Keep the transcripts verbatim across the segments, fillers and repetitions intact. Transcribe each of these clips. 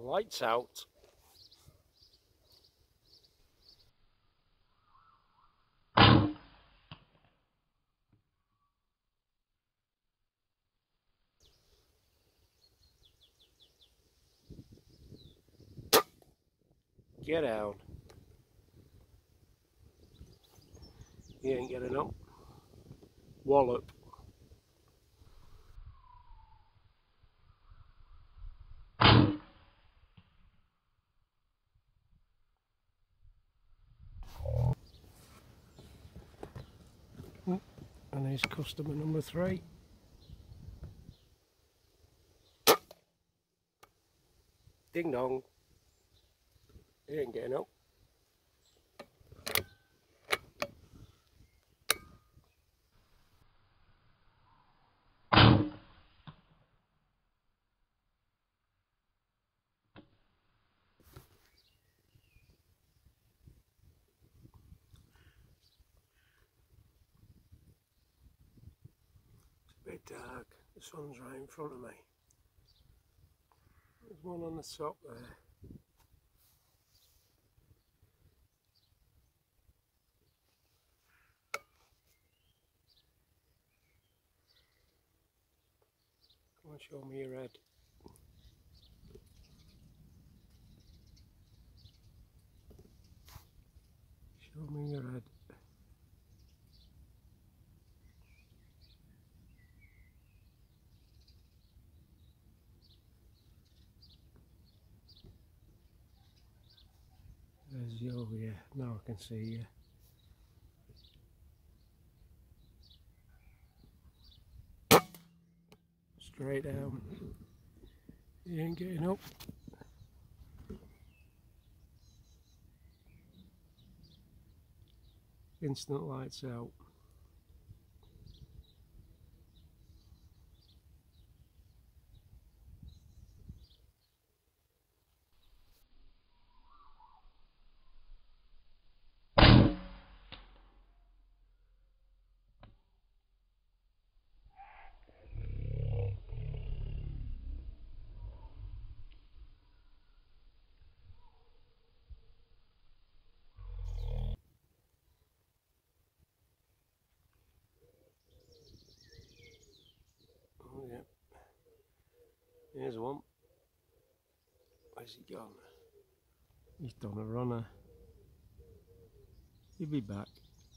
Lights out. Get out. He ain't getting up. Wallop. And here's customer number three. Ding dong. He ain't getting up. It's a bit dark. The sun's right in front of me. There's one on the top there. Come on, show me your head. Show me your head. There's you, yeah. Now I can see you. Straight down. You ain't getting up. Instant lights out. Oh yeah. Here's one. Where's he gone? He's done a runner. He'll be back.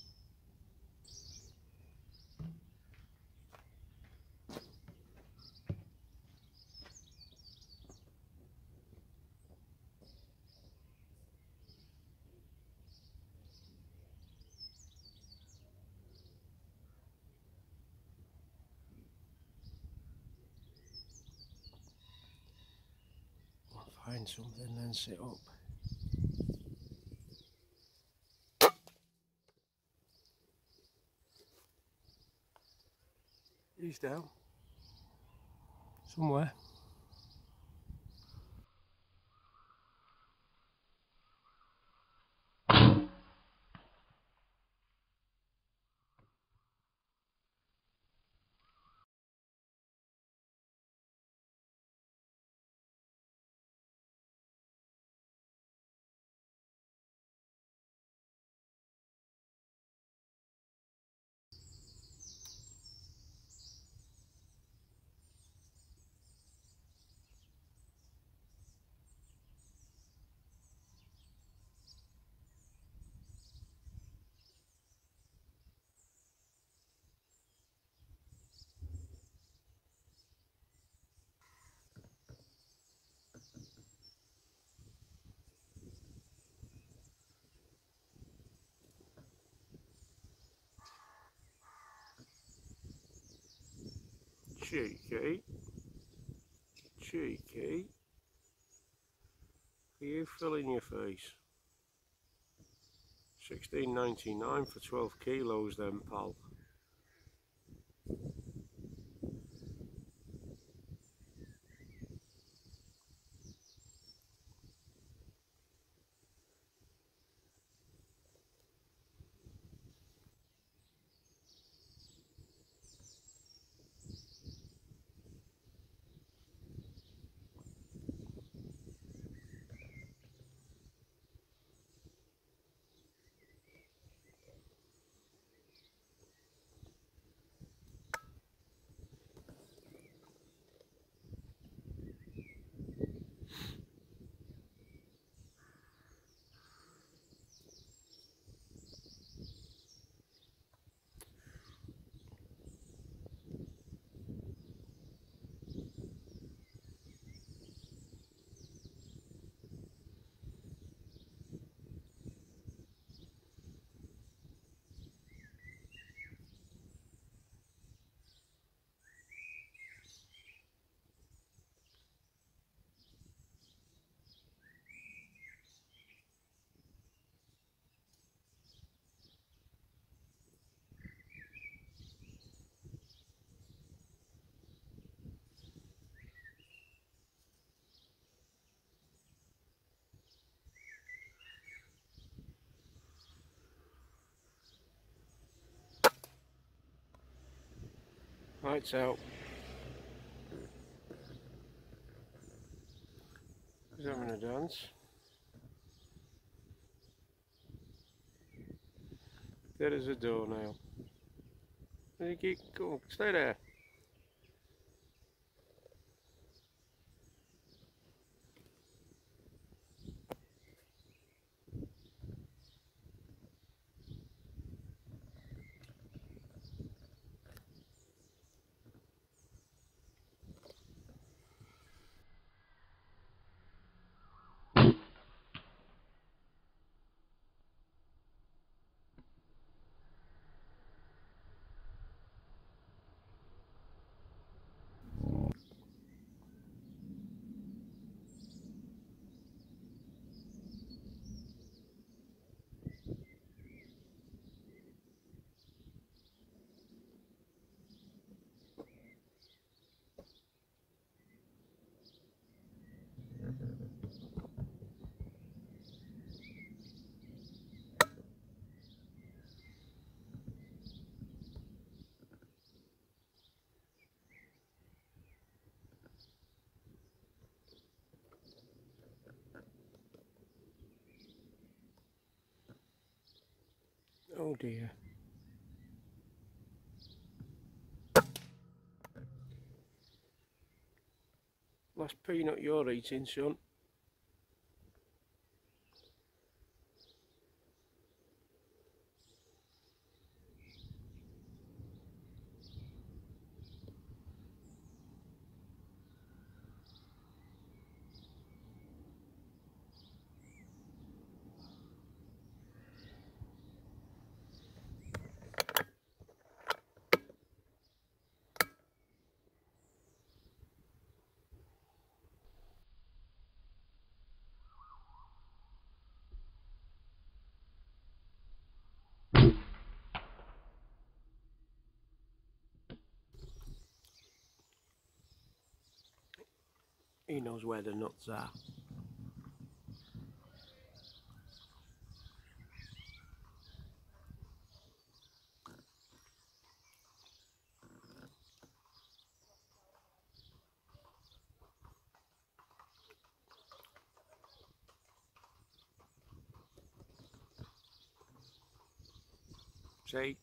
I'll find something then sit up. He's down. Somewhere. Cheeky. Cheeky. Are you filling your face? sixteen ninety-nine for twelve kilos then, pal. Lights out. He's having a dance. There is a doornail. There you keep going. Stay there. Oh dear. Last peanut you're eating, son. He knows where the nuts are. See?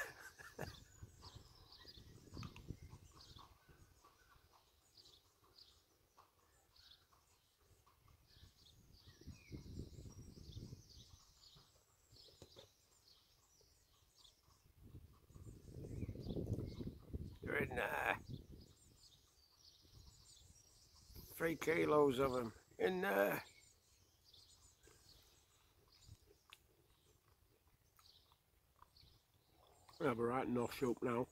They're in there. Three kilos of them in there. I'll be right enough up now.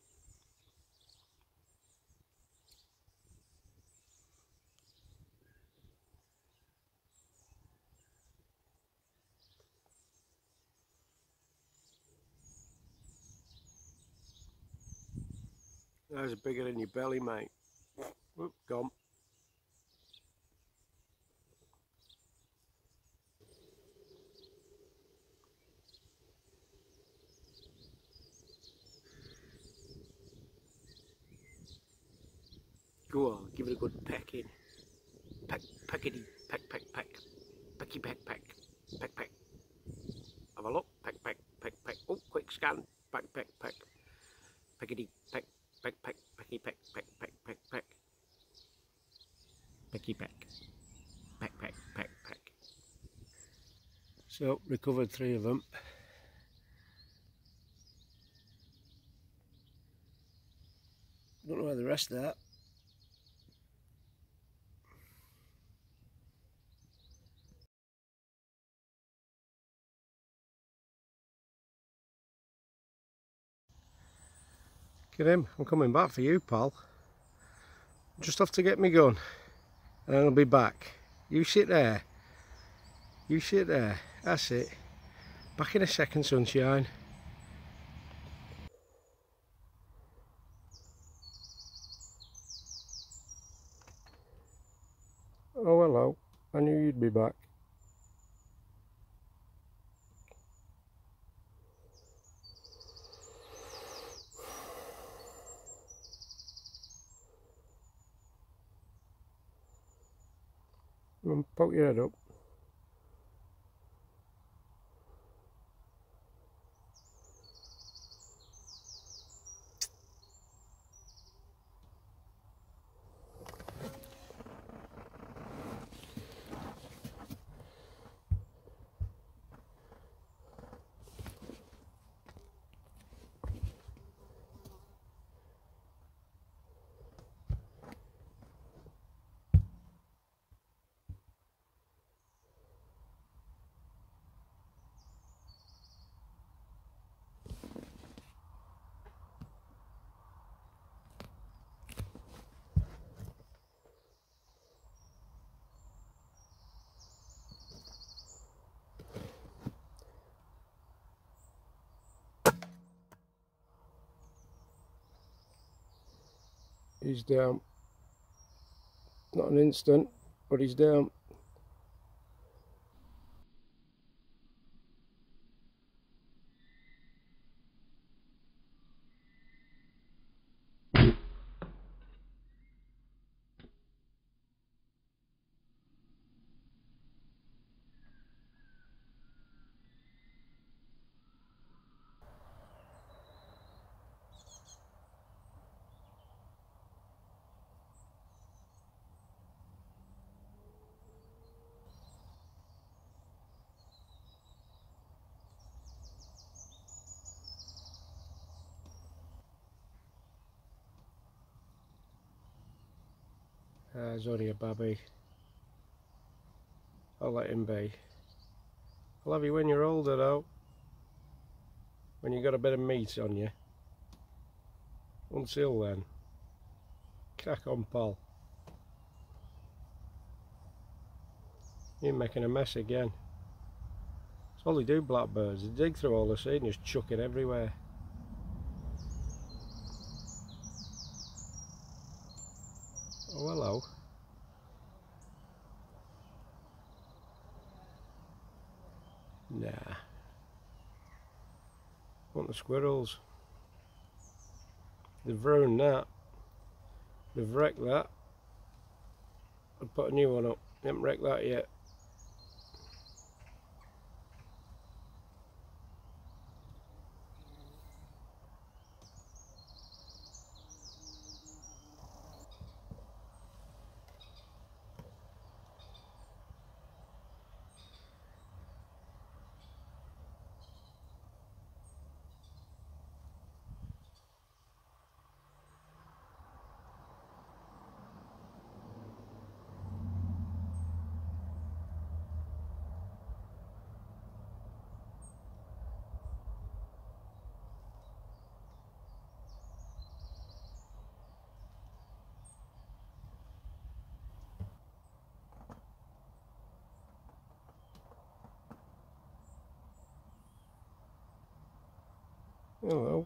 Those are bigger than your belly, mate. Whoop, gone. Go on, give it a good pecking. Peck, peckity, peck, peck, peck. Pecky, peck, peck. Peck, peck. Have a look. Peck, peck, peck, peck. Oh, quick scan. Peck, peck, peck. Peckity, peck, peck, peck. Pecky, peck, peck, peck, peck, peck. Pecky, peck. Peck, peck, peck, peck. So, recovered three of them. Don't know where the rest of that. Get him, I'm coming back for you, pal. Just have to get me gun and I'll be back. You sit there. You sit there. That's it. Back in a second, sunshine. Oh, hello. I knew you'd be back. Come on, poke your head up. He's down. Not an instant, but he's down. Ah, he's only a babby. I'll let him be. I'll have you when you're older though. When you got a bit of meat on you. Until then, crack on, pal. You're making a mess again. That's all they do, blackbirds. They dig through all the seed and just chuck it everywhere. Oh, hello. Nah. Want the squirrels. They've ruined that. They've wrecked that. I'll put a new one up. They haven't wrecked that yet. Hello.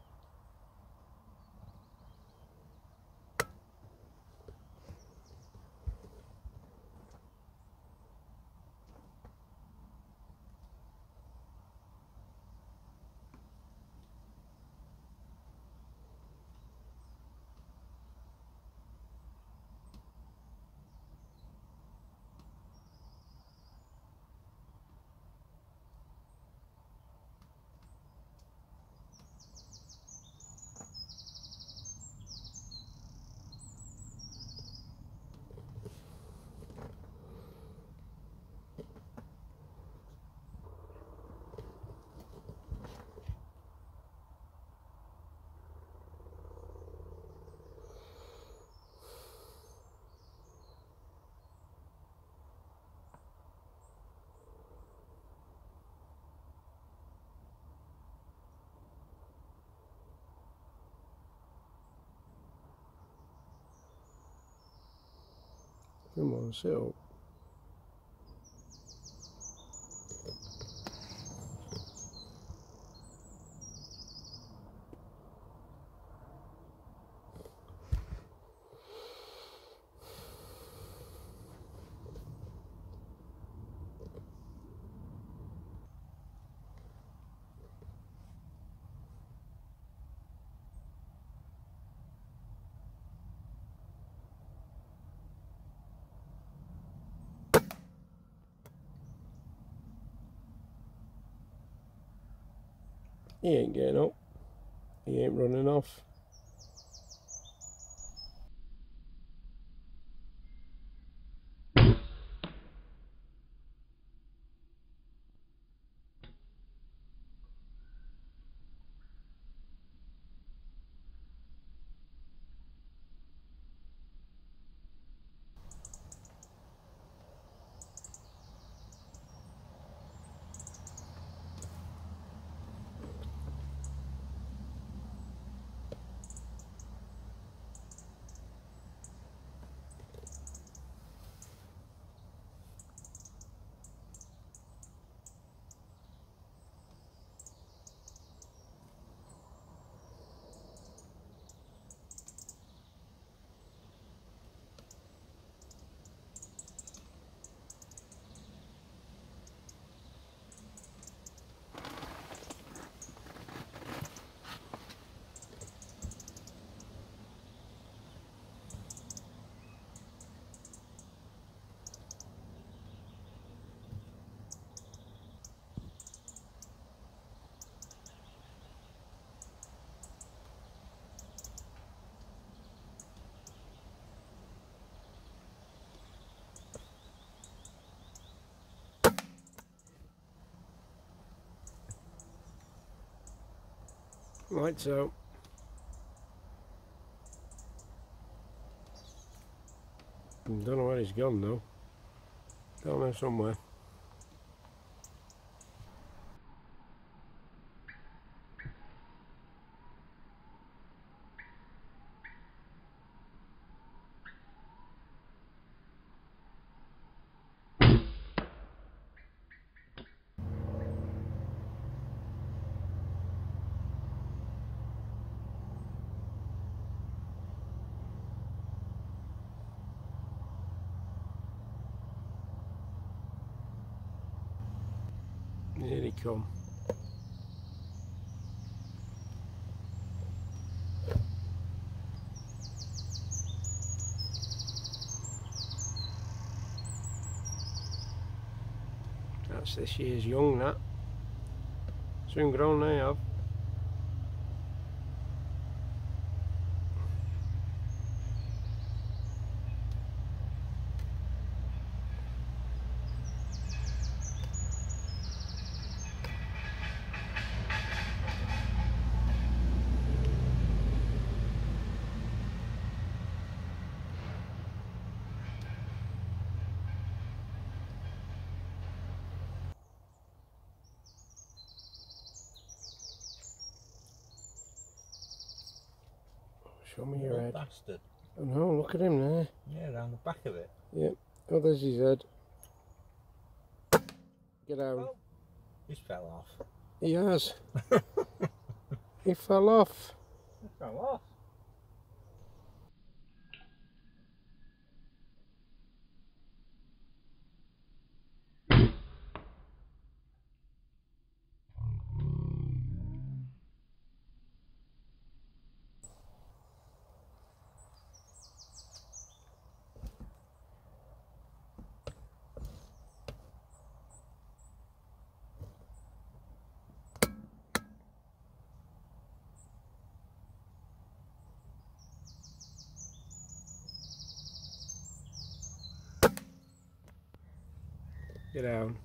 Come on, sit up. He ain't getting up. He ain't running off. Lights out. Don't know where he's gone though. Down there somewhere. Here he come. That's this year's young, that. Soon grown they have. Show me your head. Bastard. Oh no, look at him there. Yeah, around the back of it. Yep. Oh, there's his head. Get down. Oh, he's fell off. He has. He fell off. He fell off. Get down.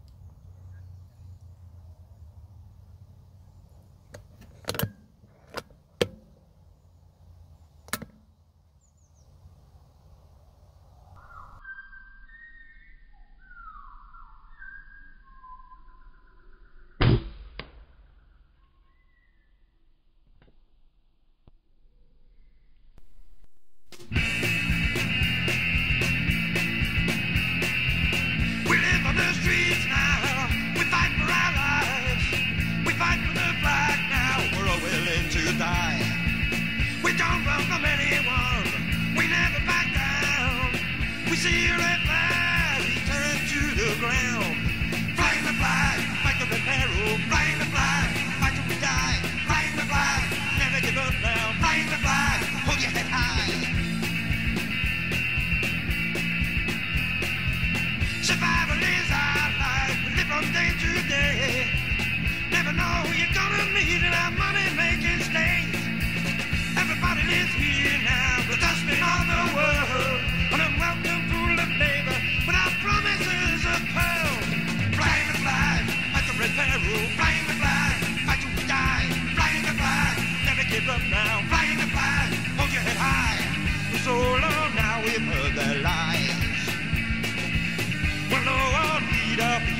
See your red flag, return to the ground. Flying the flag, fight the red arrow. Flying the flag, fight till we die. Flying the flag, never give up now. Flying the flag, hold your head high. Survival is our life, we live from day to day. Never know who you're gonna meet frown. Flying the flag, hold your head high. For so long now we've heard their lies. When no one need a